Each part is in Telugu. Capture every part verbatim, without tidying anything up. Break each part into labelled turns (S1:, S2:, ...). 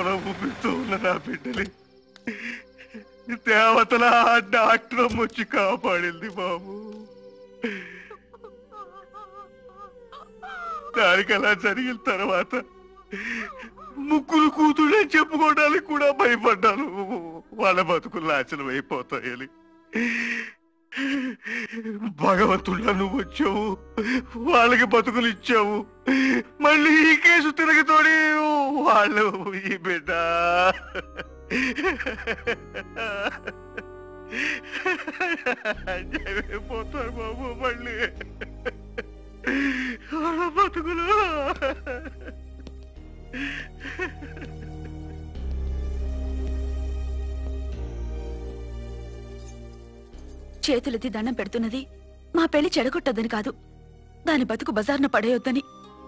S1: కడుపులో ఊపిస్తూ ఉన్న నా బిడ్డని దేవతల డాక్టర్ వచ్చి కాపాడింది బాబు. దానికి అలా జరిగిన తర్వాత ముగ్గురు కూతుళ్ళని చెప్పుకోవడానికి కూడా భయపడ్డాను. వాళ్ళ బతుకులు నాశనం అయిపోతాయని. భగవంతుడా నువ్వు వచ్చావు, వాళ్ళకి బతుకులు ఇచ్చావు. మళ్ళీ ఈ కేసు తిరగతోడి వాళ్ళు ఈ బిడ్డ పోతారు బాబు. మళ్ళీ వాళ్ళ బతుకులు
S2: చేతులెత్తి దండం పెడుతున్నది మా పెళ్లి చెడగొట్టొద్దని కాదు, దాని బతుకు బజార్న పడేయొద్దని.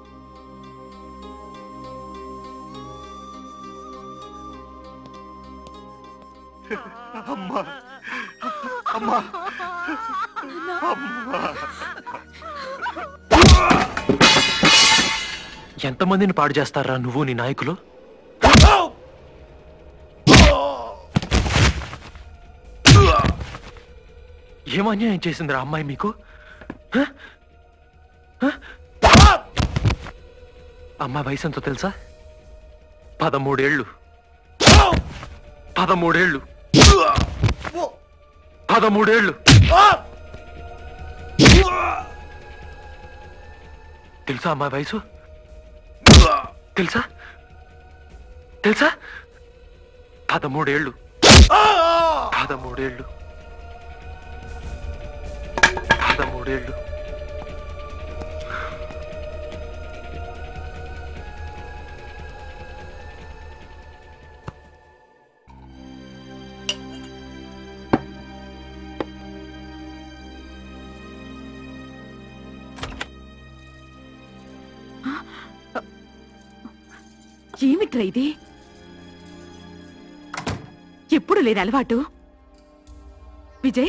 S1: అమ్మా అమ్మా అమ్మా
S3: ఎంతమందిని పాడు చేస్తారా నువ్వు నీ నాయకులు? ఏం అన్యాయం చేసిందిరా అమ్మాయి మీకు? అమ్మాయి వయసు ఎంతో తెలుసా? పదమూడేళ్ళు పదమూడేళ్ళు పదమూడేళ్ళు తెలుసా అమ్మాయి వయసు? తెలుసా తెలుసా పదమూడేళ్ళు పదమూడేళ్ళు పదమూడేళ్ళు
S2: ఏమిట్రా ఇది? ఎప్పుడు లేని అలవాటు. విజయ్,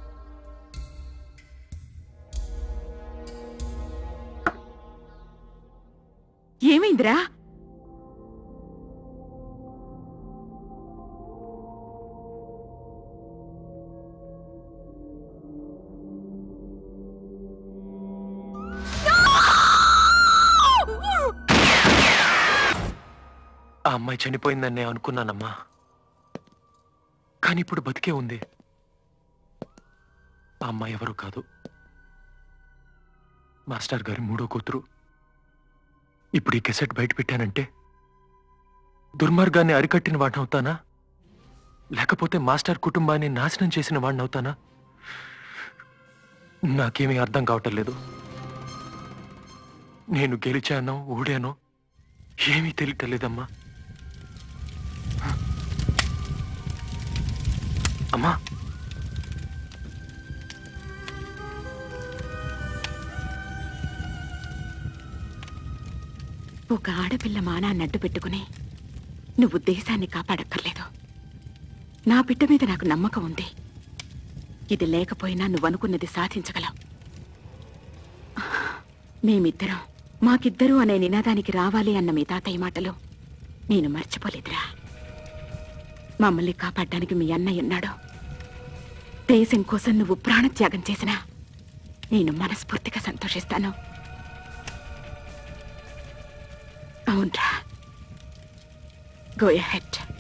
S2: ఏమైందిరా?
S3: ఆ అమ్మాయి చనిపోయిందని నేను అనుకున్నానమ్మా, కానీ ఇప్పుడు బతికే ఉంది. ఆ అమ్మాయి ఎవరు కాదు, మాస్టర్ గారి మూడో కూతురు. ఇప్పుడు ఈ కెసెట్ బయట పెట్టానంటే దుర్మార్గాన్ని అరికట్టిన వాడిని అవుతానా, లేకపోతే మాస్టర్ కుటుంబాన్ని నాశనం చేసిన వాడిని అవుతానా? నాకేమీ అర్థం కావటం లేదు. నేను గెలిచానో ఓడానో ఏమీ తెలియటలేదమ్మా. అమ్మా,
S2: ఒక ఆడపిల్ల మానాన్ని అడ్డు పెట్టుకుని నువ్వు దేశాన్ని కాపాడక్కర్లేదు. నా బిడ్డ మీద నాకు నమ్మకం ఉంది. ఇది లేకపోయినా నువ్వనుకున్నది సాధించగలవు. మేమిద్దరం మాకిద్దరూ అనే నినాదానికి రావాలి అన్న మీ తాతయ్య మాటలు నేను మర్చిపోలేదురా. మమ్మల్ని కాపాడడానికి మీ అన్నయ్య ఉన్నాడు. దేశం కోసం నువ్వు ప్రాణత్యాగం చేసినా నేను మనస్ఫూర్తిగా సంతోషిస్తాను. అవునరా, గో అహెడ్.